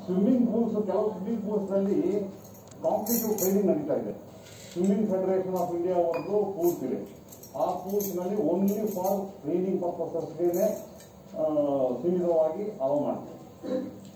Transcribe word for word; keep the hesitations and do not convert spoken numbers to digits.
Swimming pools ಕೆಲವು swimming pools ನಲ್ಲಿ competitive training ನಡೀತಾ ಇದೆ. ಸ್ವಿಮ್ಮಿಂಗ್ ಫೆಡರೇಷನ್ ಆಫ್ ಇಂಡಿಯಾ ಒಂದು ಪೂಲ್ಸ್ ಇದೆ. ಆ ಪೂಲ್ಸ್ ನಲ್ಲಿ ಓನ್ಲಿ ಫಾರ್ ಟ್ರೈನಿಂಗ್ ಪರ್ಪಸಸ್ಗೆ ಸೀಮಿತವಾಗಿ ಅಲೋ ಮಾಡ್ತಾರೆ.